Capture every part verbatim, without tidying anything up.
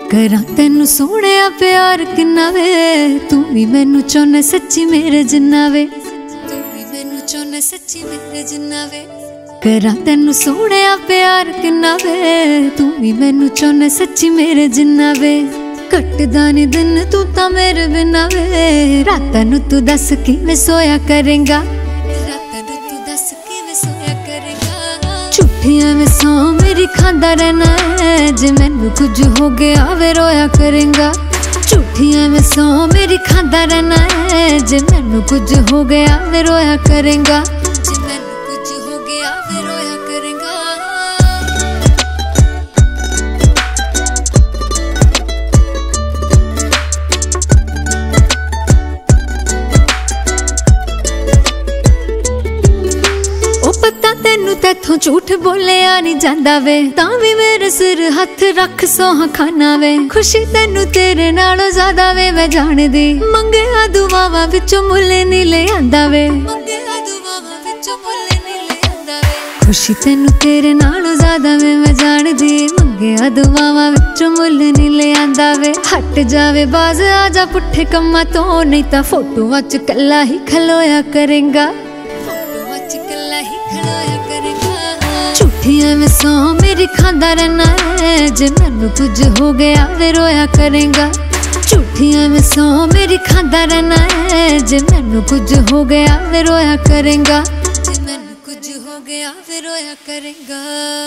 करा तेनू सोने प्यार किन्ना वे, तू भी मैनू चाहना सच्ची मेरे जिन्ना वे, तू भी मैनू चाहना सच्ची मेरे जिन्ना वे। करा तेनू सोने प्यार किन्ना वे, तू भी मैनू चाहना सच्ची मेरे जिन्ना वे। कटदा नी दिन तू तां मेरे बिना वे, रातां नू तू दस किवें सोया करेंगा, रातां नू तू दस किवें सोया करेंगा। झूठियां में सौ मेरी खांदा रहना है, जे मैनू कुछ हो गया वे रोया करेंगा। झूठियां में सौ मेरी खांदा रहना है, जे मैनू कुछ हो गया वे रोया करेंगा, जे मैनू कुछ हो गया वे रोया करेंगा। पता तेनू तैथों झूठ बोलिया नहीं जांदा वे, तां भी मेरे सिर हथ रख सोहा खाना वे। खुशी तेनू तेरे नालों ज्यादा वे मैं जानदी, मंगिया दुआवां विचों मुल नहीं ले आंदा वे, मंगिया दुआवां विचों मुल नहीं ले आंदा वे। खुशी तेनू तेरे नालों ज्यादा वे मैं जानदी, मंगिया दुआवां विचों मुल नहीं ले आंदा वे। हट जावे बाज आजा पुट्ठे कम्मां तो, नहीं तां फोटोआं च कल्ला ही खलोया करेंगा, झूठियां में सौ मेरी खांदा रहना है, जे मैनू कुछ हो गया वे रोया करेंगा। झूठियां में सौ मेरी खांदा रहना है, जे मैनू कुछ हो गया वे रोया करेंगा, जे मैनू कुछ हो गया वे रोया करेंगा।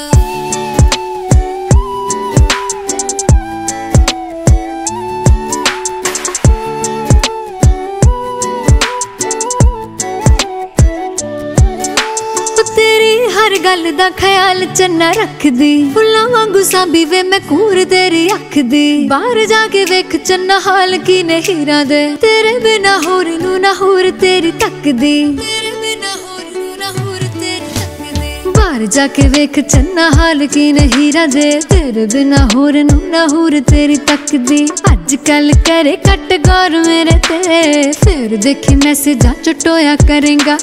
हर गल दा ख्याल चन्ना रखदी, फुल्लां वांगू सांभी वे मैं कूर तेरी अख दी। बाहर जाके वेख चन्ना हाल की ने हीरा दे, तेरे बिना होर नू ना होर तेरी तकदी, तेरे बिना होर नू ना होर तेरी तकदी। बाहर जाके वेख चन्ना हाल की ने हीरा दे, तेरे बिना होर नू ना होर तेरी तकदी। अज कल करे कट गौर मेरे ते, फिर देखी मैसेजां च टोया करेंगा,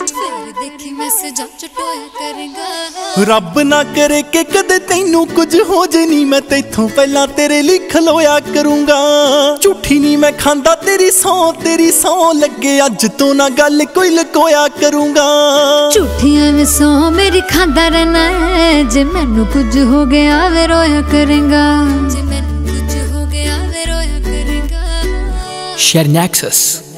रब ना करे कि कदे तैनू कुछ हो जे, नी मैं तैथों पहला तेरे लिए खलोया करूंगा। झूठी नी मैं खांदा तेरी सौ, तेरी सौ लगे अज तो ना गल कोई लकोया करूंगा। झूठियां में सौ मेरी खांदा रहना है, जे मैनू कुछ हो गया वे रोया करेंगा, जे मैनू कुछ हो गया वे रोया करेंगा। Share Nexus.